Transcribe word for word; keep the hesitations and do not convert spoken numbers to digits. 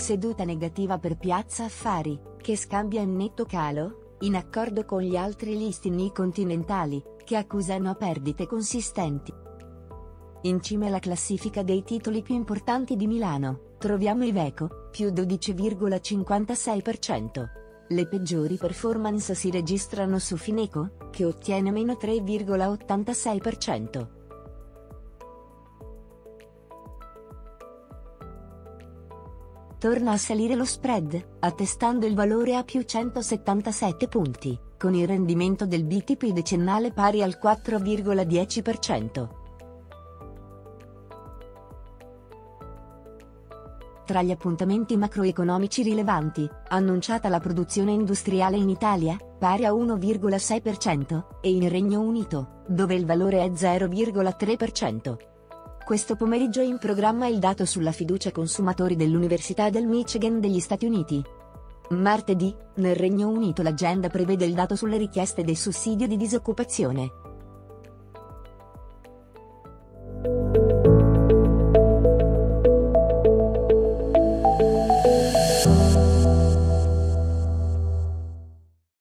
seduta negativa per Piazza Affari, che scambia in netto calo, in accordo con gli altri listini continentali, che accusano perdite consistenti. In cima alla classifica dei titoli più importanti di Milano, troviamo Iveco, più dodici virgola cinquantasei per cento. Le peggiori performance si registrano su Fineco, che ottiene meno tre virgola ottantasei per cento. Torna a salire lo spread, attestando il valore a più centosettantasette punti, con il rendimento del B T P decennale pari al quattro virgola dieci per cento. Tra gli appuntamenti macroeconomici rilevanti, annunciata la produzione industriale in Italia, pari a uno virgola sei per cento, e in Regno Unito, dove il valore è zero virgola tre per cento. Questo pomeriggio è in programma il dato sulla fiducia consumatori dell'Università del Michigan degli Stati Uniti. Martedì, nel Regno Unito l'agenda prevede il dato sulle richieste del sussidio di disoccupazione.